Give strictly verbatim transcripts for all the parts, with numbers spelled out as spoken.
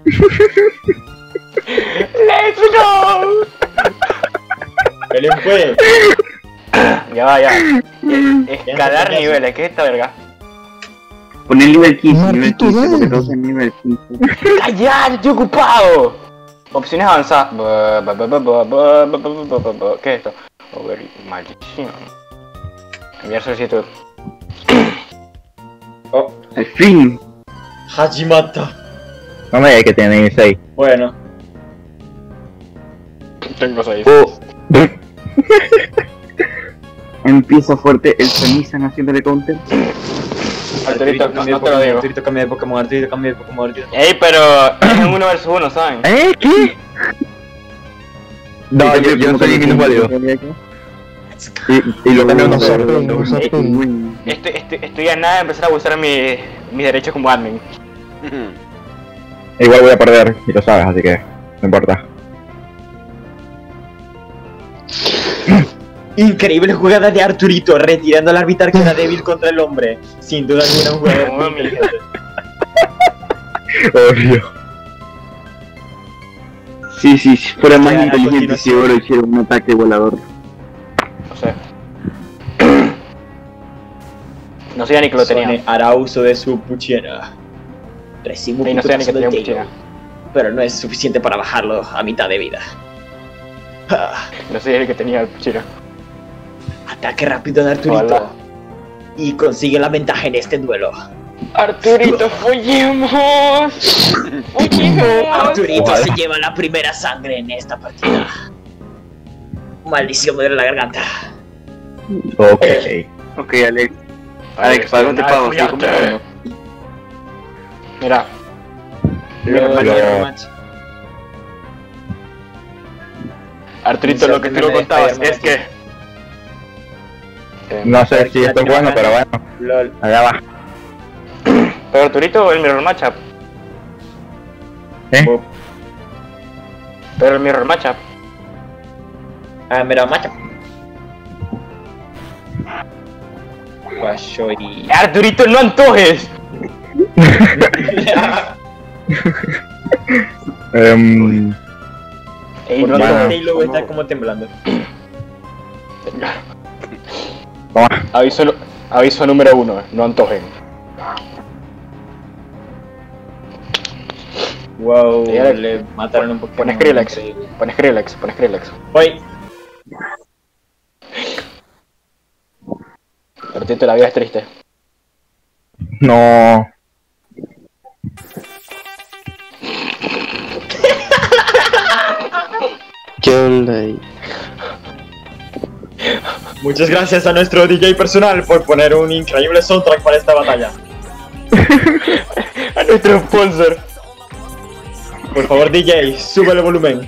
¡Let's go! Belén puede. Ya va, ya. Escalar niveles, ¿qué es esta verga? Pon el nivel quince, nivel Marquito, quince, porque dale. todos en nivel quince. ¡Callar! ¡Estoy ocupado! Opciones avanzadas. Bu- bu- bu- bu- bu- bu- bu- bu- bu- bu- bu- ¿Qué es esto? Over... Maldición. Enviar solicitud. Oh, Al fin. Hajimata. No me digas que tiene seis. Bueno. Tengo seis. Oh. Empieza fuerte el Samizan haciéndole counter. Arturito, no, cambia no de te lo Pokémon, digo. Arturito cambia de Pokémon, Arturito cambia de Pokémon, Arturito. Ey, pero es en uno versus uno, ¿saben? ¿Eh? ¿Qué? No, yo, yo no soy ningún válido. Y, y lo también veo- no sé, pero no lo- sé, pero- muy- Estoy, estoy, estoy a nada de empezar a abusar mi, mis derechos como admin. Igual voy a perder, y lo sabes, así que no importa. Increíble jugada de Arturito, retirando al árbitro que era débil contra el hombre. Sin duda alguna un jugador muy inteligente. Obvio. Sí, sí, si fuera más Ya, a inteligente si continuación. ahora hiciera un ataque volador. No sé. No sé ni que lo tenía. Sone hará uso de su puchera. Recibo un Y no sé ni que putazo tenía del un puchera. Taylor, pero no es suficiente para bajarlo a mitad de vida. Ah, No sé ni que tenía el puchero. ataque rápido de Arturito. Hola. Y consigue la ventaja en este duelo. Arturito, follemos. Follemos. Arturito Ojalá. se lleva la primera sangre en esta partida. Maldición me duele la garganta. Ok. Ok, Alex. Alex, ¿para dónde te pago? Estoy comprando. Mira, Luego Pero- del rematch. Arturito, lo que tú no contabas es que. Eh, No sé si esto es bueno, pero bueno, LOL. allá va. Pero Arturito, el mirror matchup. ¿Eh? Pero el mirror matchup. Ah, mira, macho. Guacho y... Arturito, no antojes. Em, Ey, Por no, lo Bueno. tanto, Taylor está como temblando. toma. Aviso, nu- aviso número uno, no antojen. Wow, Sí, Alex. le mataron un poco. Pon Skrillex, pon Skrillex, pon Skrillex. Oye, Arturito, la vida es triste. No. ¿Qué onda ahí? muchas gracias a nuestro D J personal por poner un increíble soundtrack para esta batalla. A nuestro sponsor. Por favor, D J, sube el volumen.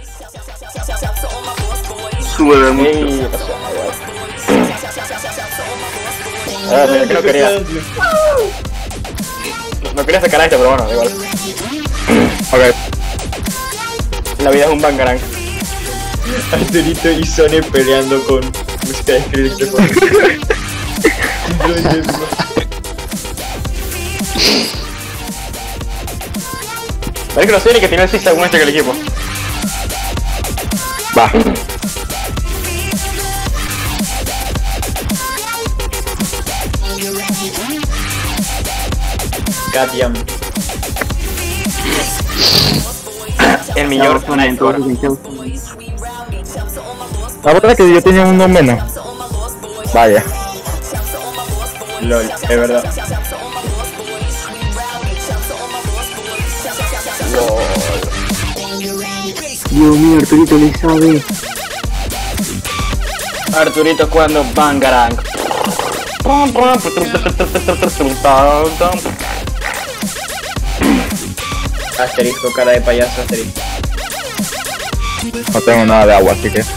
Sube mucho. Ey, o sea, Ah, mira, que no quería. No quería sacar a este, pero bueno, da igual. Ok. La vida es un bangarang. Arturito y Sony peleando con ustedes que dice por Parece que no sé ni que tiene el zigzag como este que el equipo. Va. Katiam. El millón Son Nightcore. entonces en Chelsea. La verdad es que yo tenía uno menos. Vaya. LOL, es verdad. Dios mío, Arturito le sabe. Arturito cuando bangarang. Asterisco, cara de payaso, asterisco. No tengo nada de agua, así que.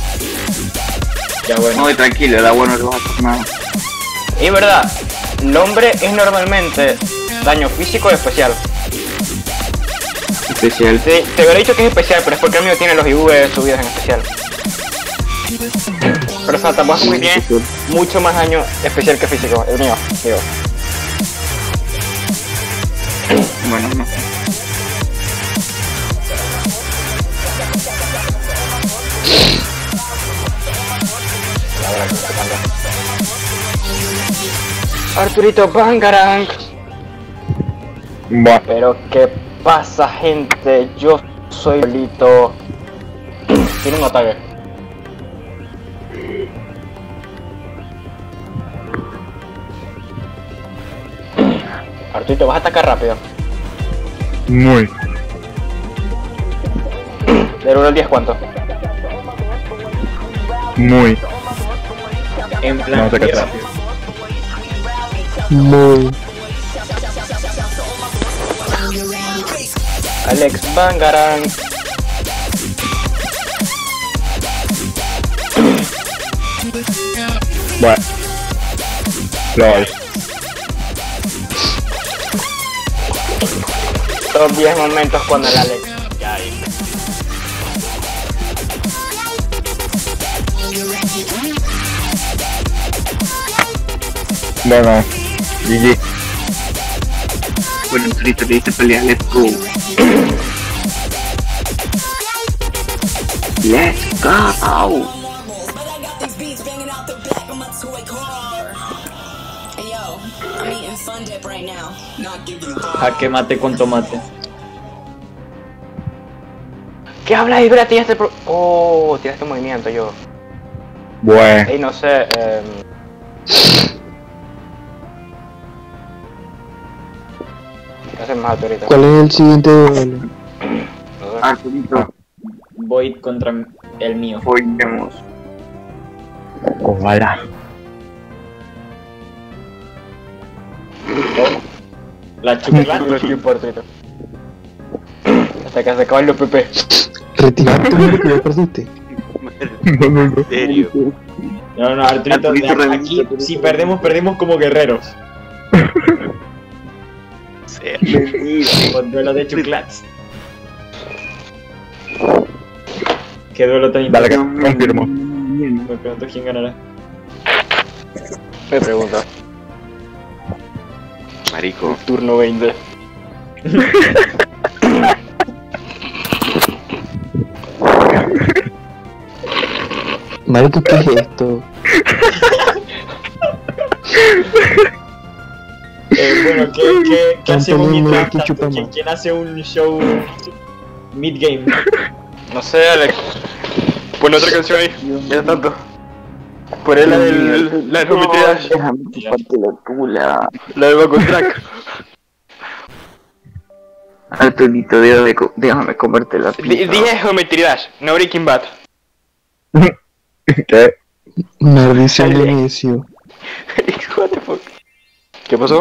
Ya bueno. No, tranquilo, el agua no le va a hacer nada. Y verdad, nombre es normalmente daño físico o especial. Especial. Te, te hubiera dicho que es especial, pero es porque el mío tiene los I V subidos en especial. Pero o sea, tampoco es muy bien, mucho más daño especial que físico, el mío, digo. Bueno, no. Arturito Bangarang. Buah. Pero qué pasa, gente, yo soy Lito. Tiene un ataque. Arturito, vas a atacar rápido. Muy. Del uno al diez, ¿cuánto? Muy. En plan, No sé qué muy tal. rápido. Muy. Alex Bangarang. Buah. LOL. Los diez momentos cuando el Alex. Ya ahí. Bueno. G G. Bueno, Arturito le dice pelea, let's go. Let's go. Jaque mate con tomate. ¿Qué hablas, Ibra? Tiraste pro... Oh, tiraste un movimiento yo. Buah. Ey, no sé, eh... ¿qué hacemos más ahorita? ¿Cuál es el siguiente duelo? No sé. Arturito, Void contra el mío. hoy vemos. Ojalá. La chocolate. Lo equipo, Arturito. Hasta que se acaban los P P. Retirarte lo que ya perdiste. No, no, no. serio? No, no, Arturito, Arturito, aquí, Arturito, Arturito. si perdemos, perdemos como guerreros. Con duelo de chocolates. Qué duelo tan Dale, que interesante. confirmo. Me pregunto quién ganará. Me pregunta. Marico. Turno veinte. Marico, ¿qué es esto? Eh, bueno, ¿qué, qué, qué hacemos Antonio, mientras ¿qué tanto? chupamos? ¿Quién, quién hace un show mid-game? No sé, Alex. Pon otra canción ahí. Ya tanto. Pon la del... la del Geometry Dash. Déjame chuparte la tula. La del Back on Track. Arturito, déjame, co- déjame comerte la Di- pizza. Dije Geometry Dash, no Breaking Bad. ¿Qué? Maldición de necio. What the fuck? ¿Qué pasó?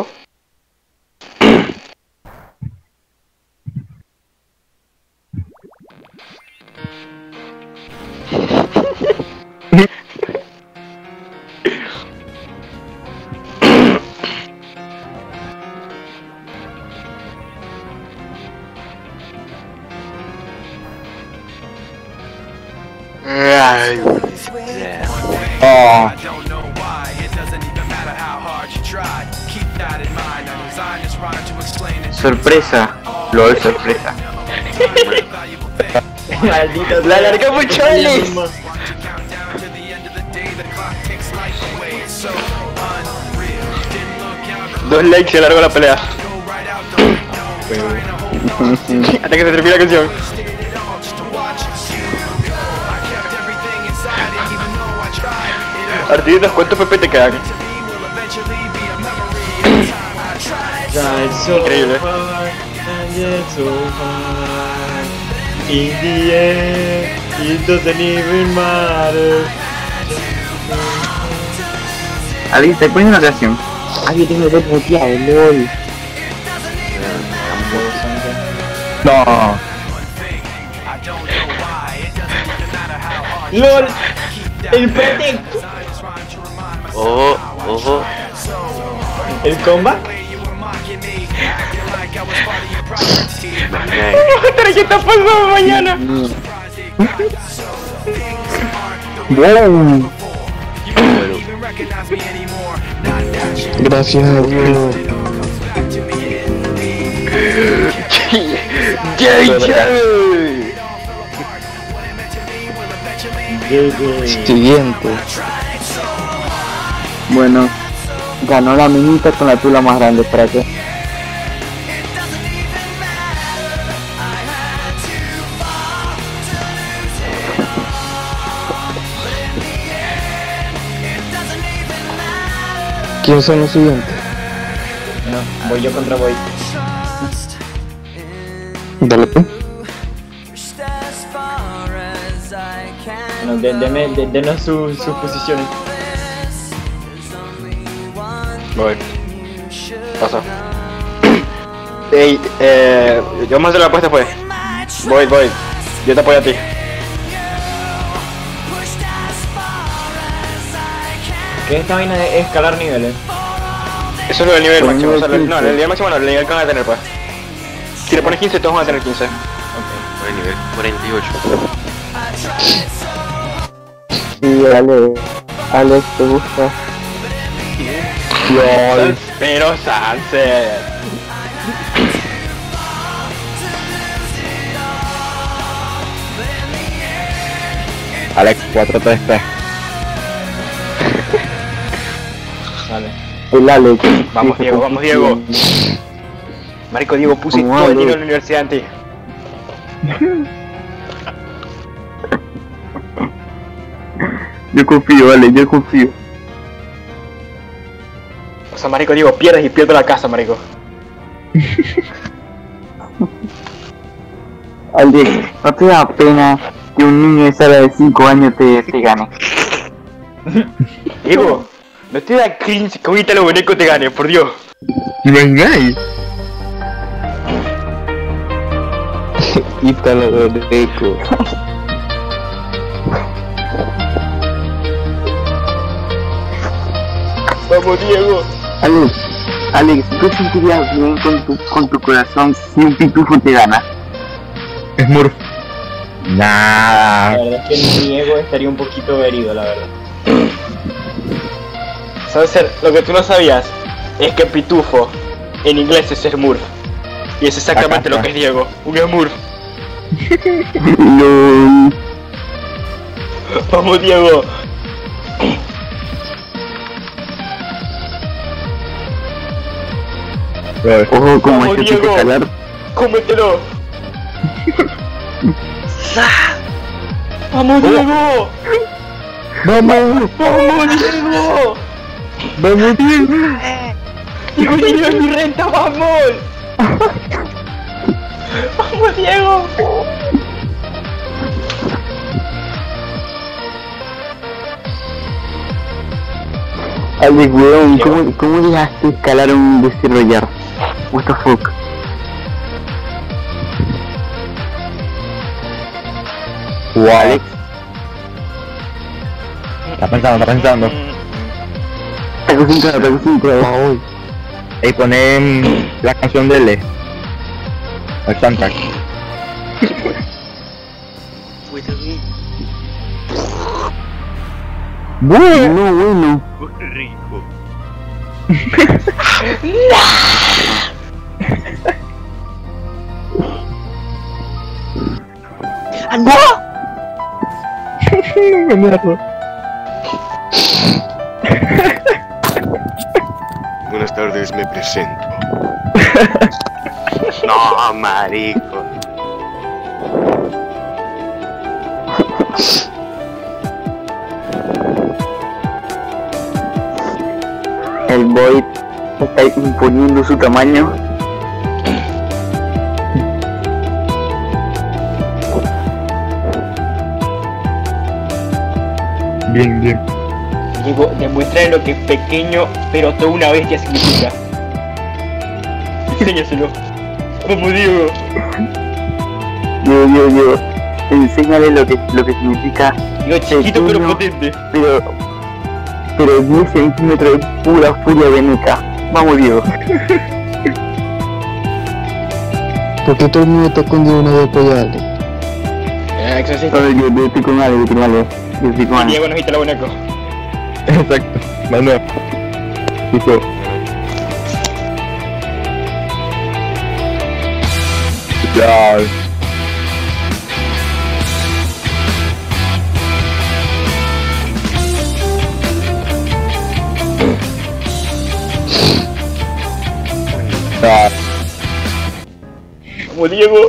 Ay, Oh. Sorpresa. LOL, sorpresa. Maldito la larga mucho, Alex. Dos likes y se largo la pelea. Hasta que se termine la canción. Arturitos, ¿cuántos P P te quedan? Increíble. In the end, it doesn't even matter. Ali, te pones una canción. Ay, yo tengo el dedo muteado, lol. No. LOL, el Protect, Ojo, ojo. el combat. ¿Qué está pasando mañana? Wow. Gracias a Dios. Siguiente. Bueno, ganó la minita con la tula más grande, ¿para qué? ¿Quién son los siguientes? No, voy yo contra Void. Dale pues. Bueno, de, deme, de, denos sus sus posiciones. Voy. Pasa. Ey, eh, yo vamos a hacer la apuesta pues. Voy, voy. Yo te apoyo a ti. ¿Qué es esta vaina de escalar niveles? Eso es lo del nivel Por máximo. O sea, nivel no, el nivel máximo no, el nivel que van a tener pues. Si le pones quince, todos van a tener quince. Por el nivel cuarenta y ocho. Sí, Ale, Alex, ¿te gusta? LOL. Pero Sunset. Alex, cuatro tres P. Vale. El Alex. Vamos, sí, Diego, se vamos, Diego. confunde. Marico, Diego, puse ¿Cómo todo el hablo? dinero de la universidad en ti. Yo confío, Alex, yo confío. O sea, marico, Diego, pierdes y pierdo la casa, marico. Alex, ¿no te da pena que un niño de sala de cinco años te, te gane? Diego, no te da cringe que ahorita los bonecos te ganen, por Dios. ¿Imagináis? Ítalo de eco. Vamos, Diego. Alex, Alex, ¿tú sentirías bien con tu, con tu corazón si un pitufo te gana? Smurf. La Nah. verdad es que mi ego estaría un poquito herido, la verdad. ¿Sabes ser? Lo que tú no sabías es que pitufo en inglés es Smurf. Y es exactamente lo que es Diego, un Smurf. LOL. Vamos, Diego. Ojo, como Vamos, hay que Diego. calar. Cómetelo. ¡Sa! ¡Vamos, Diego! ¡Vamos! ¡Vamos, Diego! ¡Vamos, Diego! ¡Diego, Diego, mi renta, vamos! ¡Vamos, Diego! Alex, weón, ¿cómo, ¿cómo dejaste escalar un desarrollar? What the fuck? Wow. Alex. Está pensando, está pensando. Está concentrado, está concentrado. Ey, ponen la canción de L. El soundtrack. Bueno, bueno. Rico. Buenas tardes, me presento. No, marico. El Void está imponiendo su tamaño. Bien, bien. Diego, demuestra lo que pequeño pero toda una bestia significa. Enséñaselo. Vamos, Diego. Yo, yo, yo. Enséñale lo que, lo que significa. Digo, chiquito pero pequeño, potente. Pero, pero diez centímetros de pura furia veneca. Vamos, Diego. ¿Por qué todo el mundo está escondido una de apoyarle? Eh, exorcista. Yo, yo, yo estoy con Ale, yo estoy con Ale. Yo estoy con Y Ale. Diego nos quita la boneco. Exacto. Manuel. Listo. Ya. Ah, Vamos, Diego.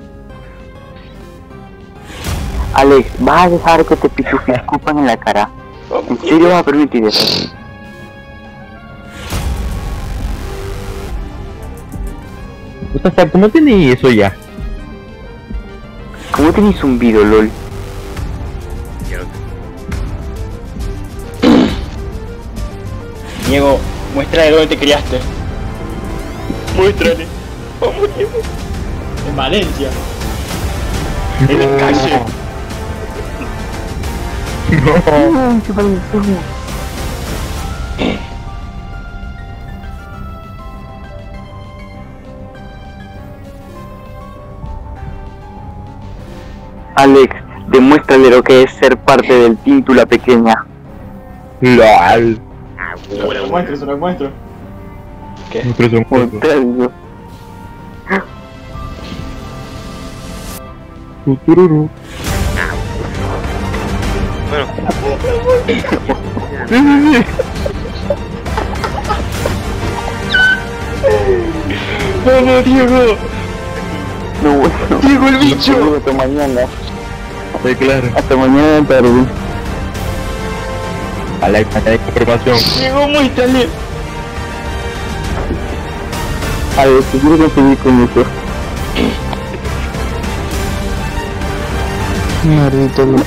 Alex, ¿vas a dejar que te pitufes escupan en la cara? Vamos, ¿En serio vas a permitir eso? puta, Sam, ¿cómo tenés eso ya? ¿Cómo tenés zumbido, lol? Diego, muéstrale dónde te criaste. Muéstrale. Vamos, Diego. En Valencia. En la calle. Ay, qué pareció. Alex, demuéstrale lo que es ser parte del Tintu la pequeña. LOL. Se lo muestro, se lo muestro. ¿Qué? Nosotros somos cuatro. Mostrarlo. Tutururu. Vamos, Diego. No, bueno. Diego el bicho. Hasta mañana. Sí, claro. Hasta mañana tarde. Alex, acá hay información. Diego, muéstrale. A ver, si quiero conseguir con eso. Maldito loco.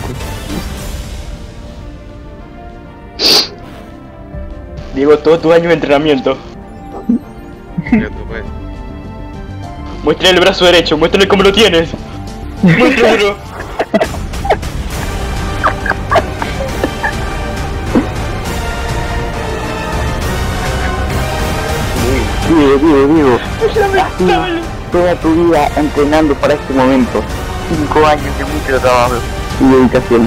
Diego, todo tu año de entrenamiento. Muéstrale el brazo derecho, muéstrale cómo lo tienes. Muéstralo. Diego, Diego, Diego. Así, toda tu vida entrenando para este momento. Cinco años de mucho trabajo y dedicación.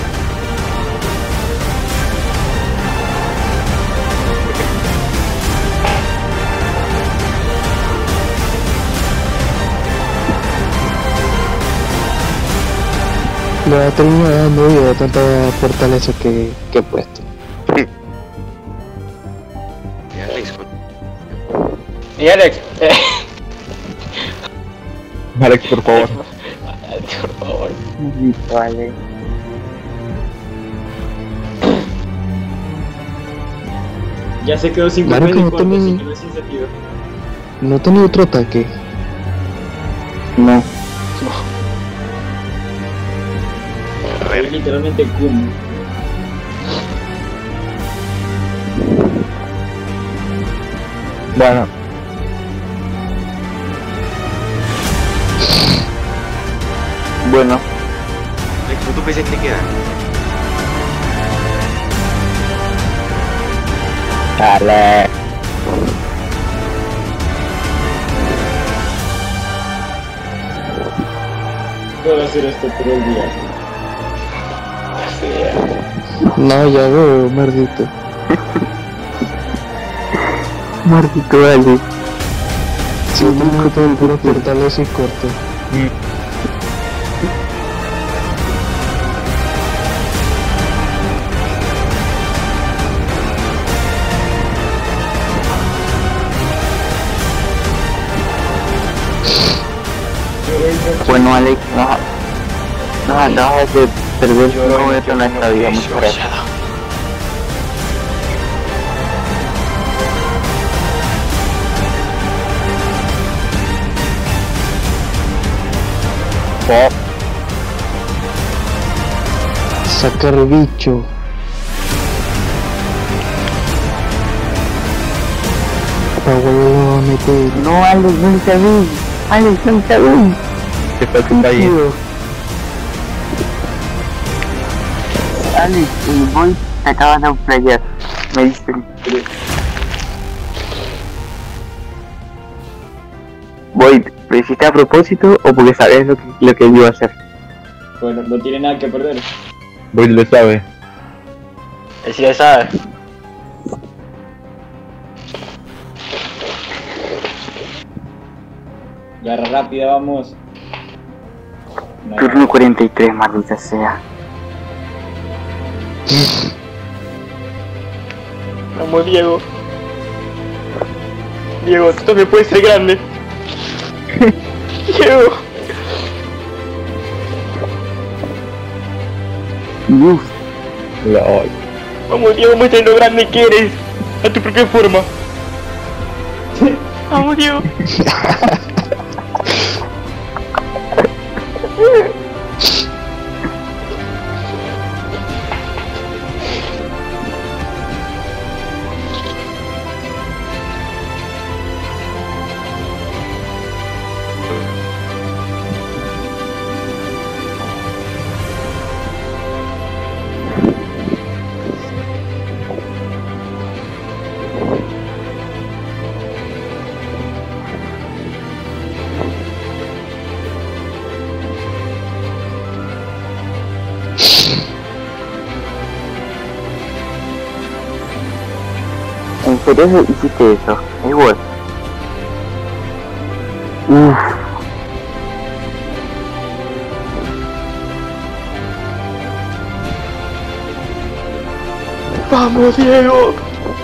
Le va a terminar dando vida de tanta fortaleza que, que he puesto. Y Alex, eh. Alex, por favor. Por favor. Vale. Ya se quedó sin Claro papel que y no corto, tenía- así que no es sin sentido. No tenía otro ataque. No. Es literalmente cum. Bueno, Bueno, ¿Cuánto P C te queda? Alex. Puedo hacer esto por el día. No, ya veo, maldito. maldito Alex. Si no tengo todo el puro fortaleza y corto. Bueno, Alex, nos, nos acabas de perder cinco minutos en nuestra vida. Muchas gracias. Pop. Sacar bicho. Pa' volverlo a meter. No, Alex, no está bien. Alex, no está bien. ¿Qué tal que está ahí? Alex, el boy te acaba de playar. Me dicen. Voy, ¿lo hiciste a propósito o porque sabes lo que, lo que yo iba a hacer? Bueno, no tiene nada que perder. Voy, le sabe. Él sí ya sabe. Garra rápida, vamos. No, Turno cuarenta y tres, maldita sea. Vamos, Diego. Diego, tú también puedes ser grande. Diego. Uf, LOL. Vamos, Diego, muestra lo grande que eres. A tu propia forma. Vamos, Diego. ¿en serio hiciste eso? Igual. Uff. Vamos, Diego.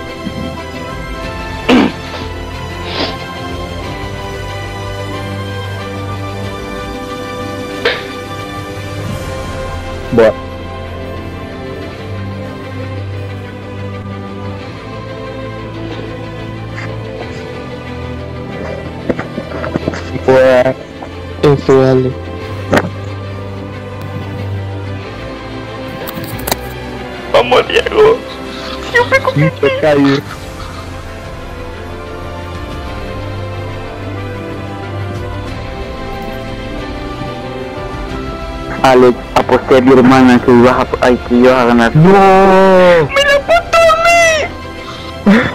Bueno. Fue F, dale. Vamos, Diego. Siempre con un tocayo. Alex, aposté a mi hermana que ibas a, ay, que ibas a ganar. ¡No! ¡Me la puto a mí!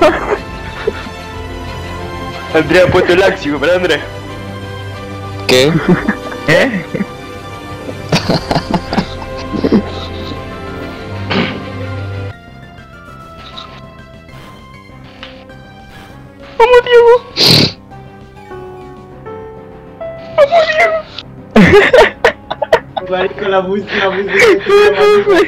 Andrea ha puesto el Axio, ¿verdad, Andrea? ¿Qué? ¿Eh? Vamos, Diego. Vamos, Diego. Marico, la música, la música.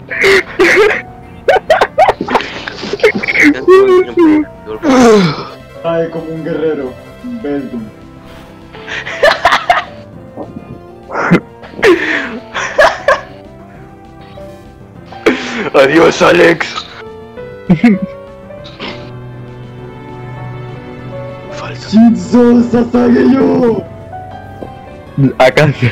Ay, como un guerrero. Belgium. Adiós, Alex. Shinzo Sasageyo. Acá sí.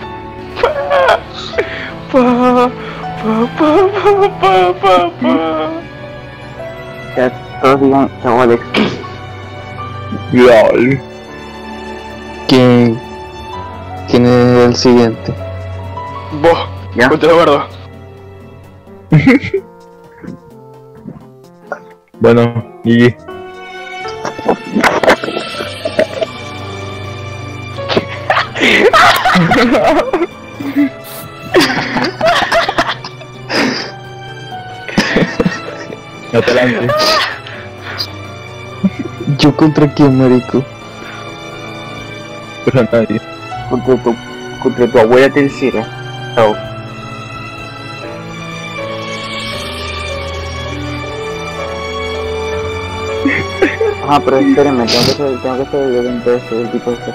Pa, pa, pa, pa, pa, pa, pa. Ya todos digan chao Alex. LOL. ¿Quién? ¿Quién es el siguiente? Vos, Ya. contra Eduardo. Bueno, y no te lances. ¿Yo contra quién, marico? Pero nadie. Contra tu, contra tu abuela tercera. Chao. Ah, pero espérenme, tengo que hacer, tengo que hacer el evento este, del tipo este.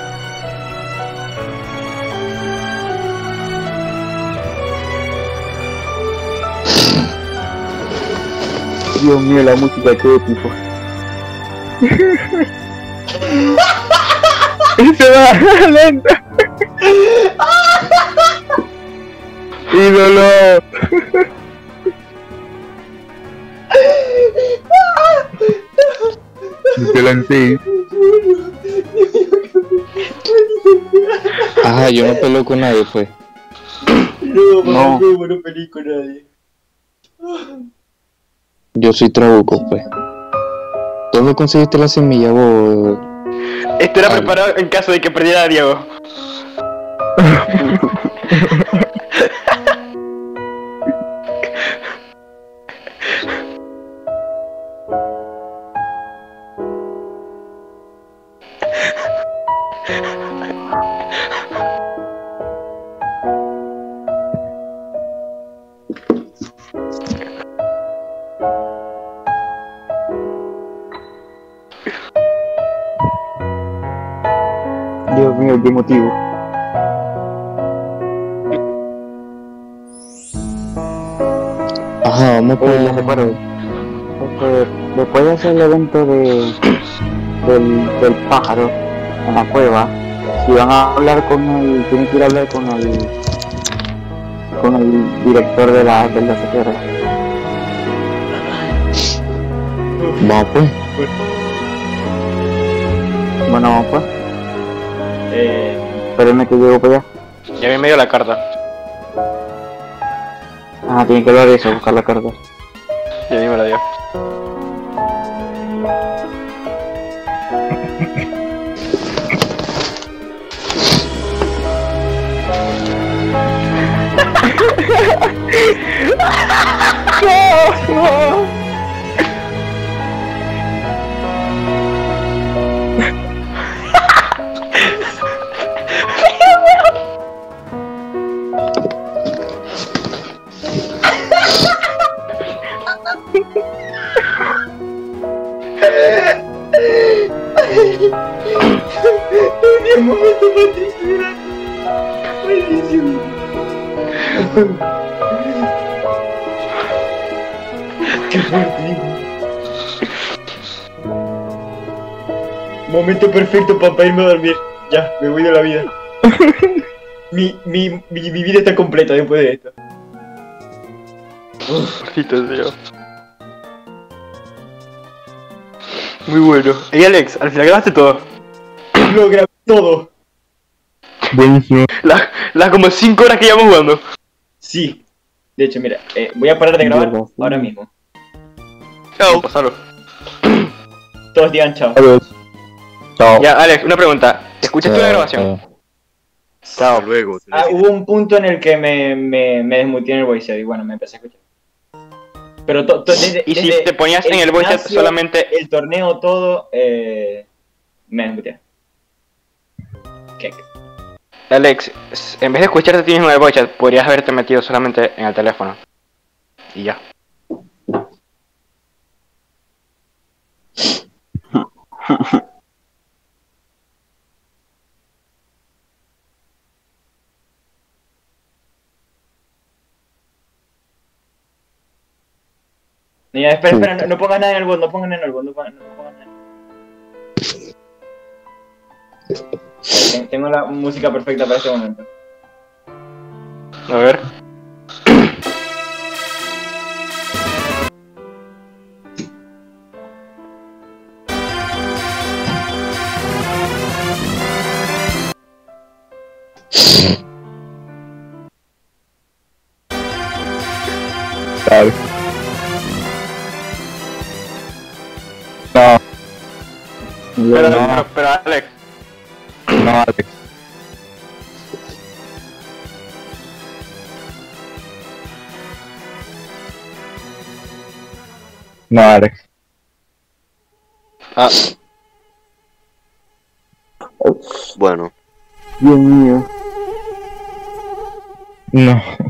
Dios mío, la música, qué épico. Y se va lento. Ídolo. Y te lancé. Ah, yo no peleo con nadie, pues. No, No. marico, no peleé con nadie. Yo soy trabuco, pues. ¿Dónde conseguiste la semilla, vos? Esto era Vale. preparado en caso de que perdiera a Diego. ¿Qué motivo? Ajá, vamos Oye, ya por... recuerdo. Este, después de hacer el evento de, del, del pájaro en la cueva, si van a hablar con el, tienen que ir a hablar con el, con el director de la, de la secretaria. Vamos pues. Bueno, pues, Eh, espérenme que llego para allá. Ya vi medio la carta. Ah, tienen que hablar de eso, buscar la carta. Ya vi me la dio. un momento Patricia. Buenísimo. Qué fuerte. Momento perfecto para irme a dormir. Ya, me voy de la vida. Mi, mi, mi, mi vida está completa después de esto. Maldito Dios. Muy bueno. Ey Alex, al final grabaste todo. Lo grabé todo. Buenísimo. Las las como cinco horas que llevamos jugando. Sí. De hecho, mira, eh, voy a parar de grabar Mierda, sí. ahora mismo. Chao. Pasalo. Todos digan chao. Adiós. Chao. Ya, Alex, una pregunta. ¿Escuchaste la grabación? Hasta luego. Ah, hubo un punto en el que me, me, me desmuteé en el voice chat y bueno, me empecé a escuchar. Pero to, to, desde, Y si desde te ponías en el voice chat gimnasio, solamente... el torneo, todo, eh, me desmuteé. ¿Qué? Alex, s- en vez de escucharte a ti mismo en el voice chat, podrías haberte metido solamente en el teléfono. Y ya. Ya, espera, espera, no, no pongas nada en el bot, no pongas nada en el bot, no pongas, no pongas nada. Ten- Tengo la música perfecta para este momento. A ver. Chao. No, Pero, no. pero, pero Alex. no, Alex. No, Alex. Ah, Bueno. Dios mío. No.